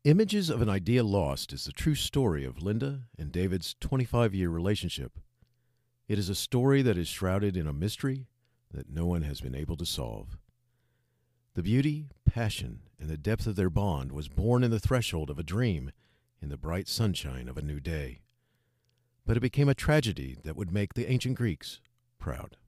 Images of an Idea Lost is the true story of Linda and David's 25-year relationship. It is a story that is shrouded in a mystery that no one has been able to solve. The beauty, passion, and the depth of their bond was born in the threshold of a dream in the bright sunshine of a new day. But it became a tragedy that would make the ancient Greeks proud.